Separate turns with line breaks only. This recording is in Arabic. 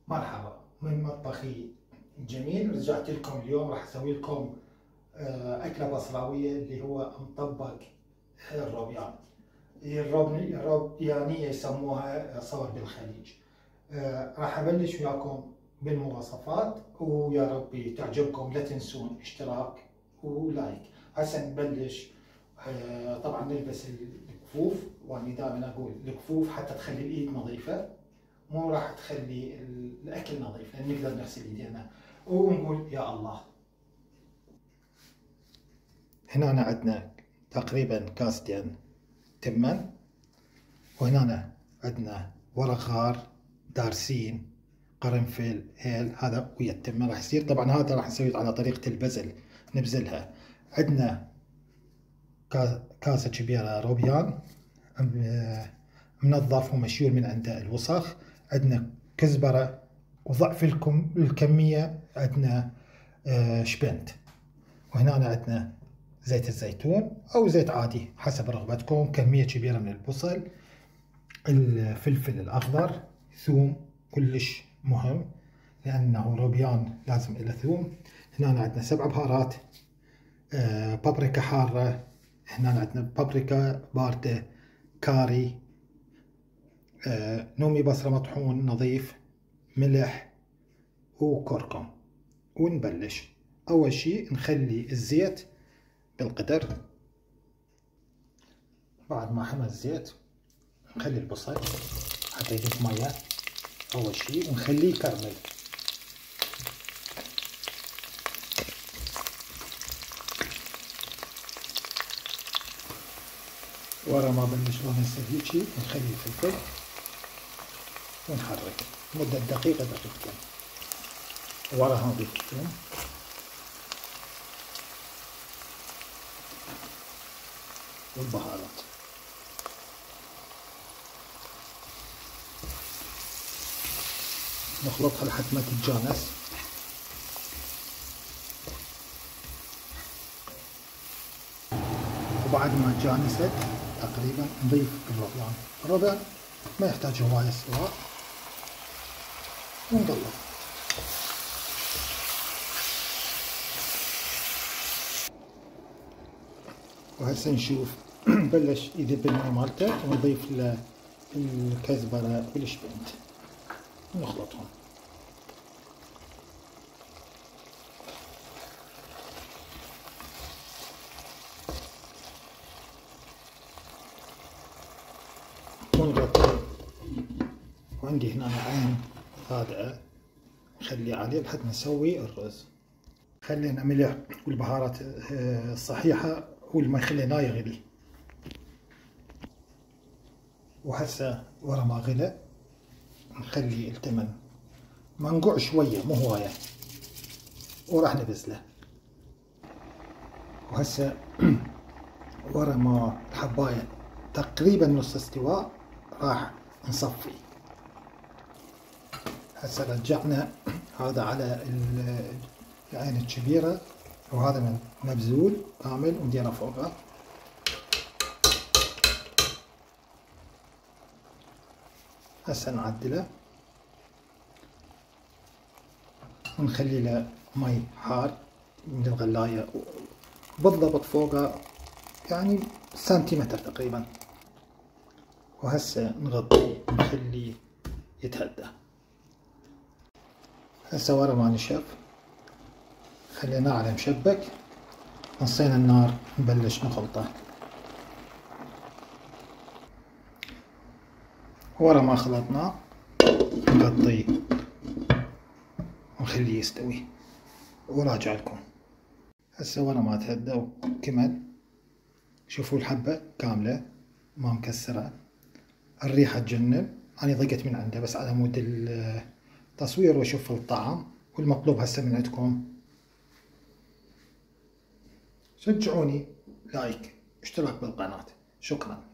مرحبا من مطبخي الجميل. رجعت لكم اليوم راح اسوي لكم اكله بصراويه اللي هو مطبق الروبيان. الروبيانيه يسموها صور بالخليج. راح ابلش وياكم بالمواصفات ويا ربي تعجبكم. لا تنسون اشتراك ولايك. هسه نبلش. طبعا نلبس الكفوف، وانا دائما اقول الكفوف حتى تخلي الايد نظيفه، مو راح تخلي الاكل نظيف لان نقدر نغسل ايدينا ونقول يا الله. هنا عندنا تقريبا كاستين تمن، وهنا عندنا ورق غار، دارسين، قرنفل، هيل، هذا ويا التمن راح يصير. طبعا هذا راح نسويه على طريقة البزل، نبزلها. عندنا كاسة كبيرة روبيان منظف ومشيول من عند الوسخ. عندنا كزبرة، وضعف الكمية عندنا شبنت. وهنا عندنا زيت الزيتون او زيت عادي حسب رغبتكم. كمية كبيرة من البصل، الفلفل الاخضر، ثوم كلش مهم لانه روبيان لازم له ثوم. هنا عندنا 7 بهارات، بابريكا حارة، هنا عندنا بابريكا باردة، كاري، نومي بصرة مطحون نظيف، ملح وكركم. ونبلش. اول شي نخلي الزيت بالقدر. بعد ما حمى الزيت نخلي البصل حتى يضيف مية اول شي ونخليه يكرمل. ورا ما بلش لونه يصير هيجي نخلي الفلفل ونحرك مدة دقيقة دقيقتين. وراها نضيف الثوم والبهارات. نخلطها لحد ما تتجانس. وبعد ما تجانست تقريبا نضيف الروبيان. الروبيان ما يحتاج هواية سواء، ونقلب. وهسه نشوف بلش يذب الماء مالته ونضيف له الكزبرة والشبنت ونخلطهم. ونغطي. وعندي هنا عين غادئة نخلي عليه لحد نسوي الرز. خلينا ملح والبهارات الصحيحة والماء خليناه يغلي. وهسه ورا ما غلى نخلي التمن منقوع شوية مو هواية وراح نبزله. وهسه ورا ما الحباية تقريبا نص استواء راح نصفي. هسه رجعنا هذا على العين الكبيرة، وهذا مبزول كامل ونديره فوقه. هسه نعدله ونخلي له مي حار من الغلاية بالضبط فوقه، يعني سنتيمتر تقريبا. وهسه نغطيه ونخليه يتهدى. هسه ورا ما نشف خليناه على مشبك، نصينا النار نبلش نخلطه. ورا ما خلطناه نغطيه ونخليه يستوي وراجع لكم. هسه ورا ما تهدى وكمل، شوفوا الحبة كاملة ما مكسرة، الريحة تجنن. أنا ضقت من عنده بس على مود التصوير واشوف الطعم. والمطلوب هسه من عندكم شجعوني، لايك، اشتراك بالقناة. شكرا.